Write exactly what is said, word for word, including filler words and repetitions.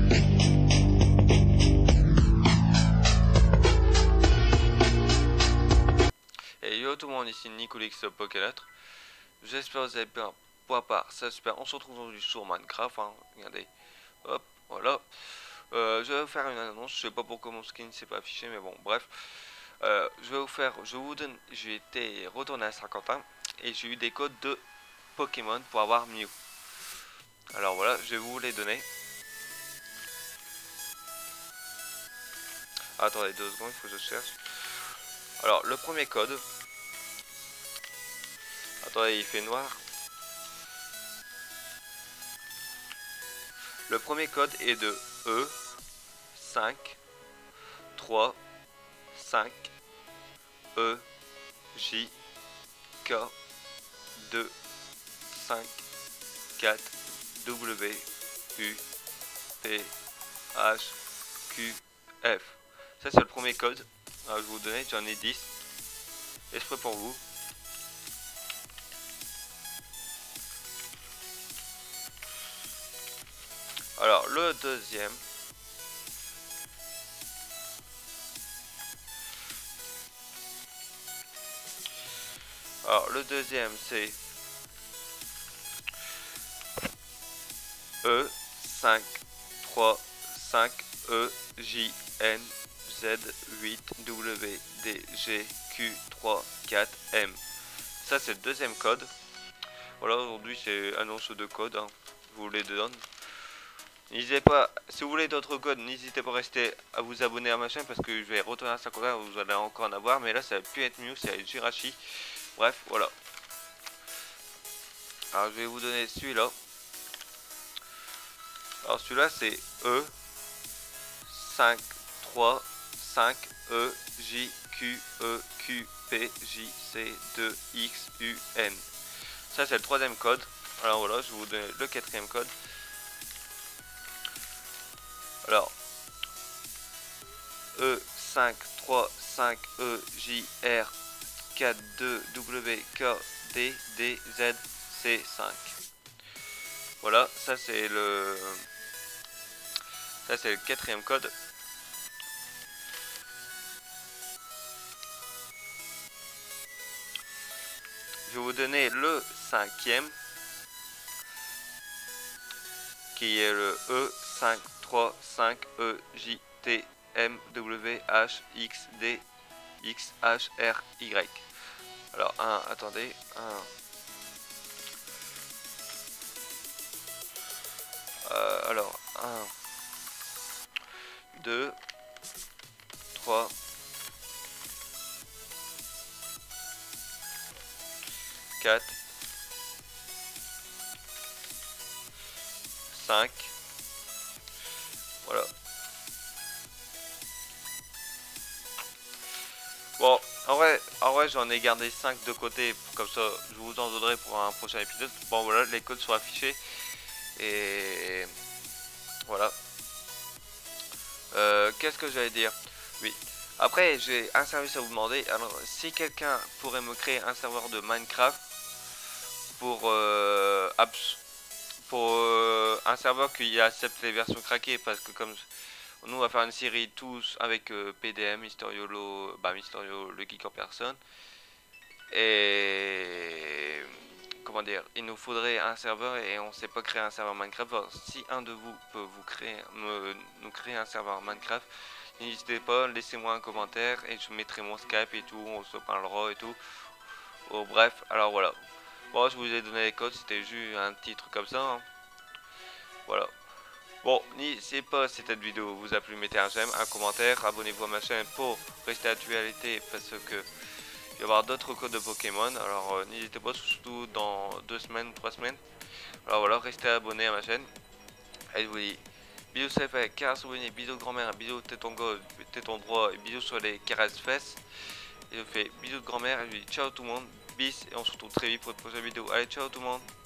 Et yo tout le monde, ici Nicolix Pokélotre. J'espère que vous allez bien. Pour part, ça super. On se retrouve aujourd'hui sur Minecraft. Hein. Regardez. Hop, voilà. Euh, je vais vous faire une annonce. Je sais pas pourquoi mon skin s'est pas affiché, mais bon, bref. Euh, je vais vous faire. Je vous donne. J'ai été retourné à Saint-Quentin et j'ai eu des codes de Pokémon pour avoir Mew. Alors voilà, je vais vous les donner. Attendez deux secondes, il faut que je cherche. Alors, le premier code. Attendez, il fait noir. Le premier code est de E cinq trois cinq E J K deux cinq quatre W U P H Q F. Ça c'est le premier code. Alors, je vais vous donner, j'en ai dix. Exprès pour vous. Alors le deuxième. Alors le deuxième c'est E cinq trois cinq E J N Z huit W D G Q trois quatre M. Ça c'est le deuxième code. Voilà, aujourd'hui c'est annonce de code, hein. Je vous les donne. N'hésitez pas, si vous voulez d'autres codes, n'hésitez pas à rester à vous abonner à ma chaîne parce que je vais retourner à Saint-Quentin, vous allez encore en avoir, mais là ça va plus être mieux, ça va être Jirachi. Bref, voilà. Alors je vais vous donner celui-là. Alors celui-là c'est E cinq trois cinq E J Q E Q P J C deux X U N. Ça c'est le troisième code. Alors voilà, je vais vous donner le quatrième code. Alors E cinq trois cinq E J R quatre deux W K D D Z C cinq. Voilà, ça c'est le ça c'est le quatrième code. Je vais vous donner le cinquième qui est le E cinq trois cinq E J T M W H X D X H R Y. Alors un, attendez, un. Euh, alors un, deux, trois, quatre, cinq. Voilà. Bon, en vrai, en vrai j'en ai gardé cinq de côté, comme ça je vous en donnerai pour un prochain épisode. Bon voilà, les codes sont affichés. Et voilà. Euh, Qu'est-ce que j'allais dire? Oui. Après, j'ai un service à vous demander. Alors, si quelqu'un pourrait me créer un serveur de Minecraft pour euh, apps, pour euh, un serveur qui accepte les versions craquées, parce que comme nous on va faire une série tous avec euh, P D M, Mysteriolo, bah Mysterio, le geek en personne. Et comment dire, il nous faudrait un serveur et on sait pas créer un serveur Minecraft. Alors, si un de vous peut vous créer, me, nous créer un serveur Minecraft, n'hésitez pas, laissez-moi un commentaire et je mettrai mon Skype et tout, on se parlera et tout. Oh, bref, alors voilà. Bon, je vous ai donné les codes, c'était juste un petit truc comme ça. Hein. Voilà. Bon, n'hésitez pas si cette vidéo vous a plu, mettez un j'aime, un commentaire, abonnez-vous à ma chaîne pour rester à l'actualité parce que il va y avoir d'autres codes de Pokémon. Alors euh, n'hésitez pas, surtout dans deux semaines, trois semaines. Alors voilà, restez abonnés à ma chaîne. Et je vous dis bisous c'est fait, caresses souvenir, bisous grand-mère, bisous téton gauche, téton droit et bisous sur les caresses fesses. Et je fais bisous de grand-mère et je vous dis ciao tout le monde, bis et on se retrouve très vite pour une prochaine vidéo. Allez ciao tout le monde.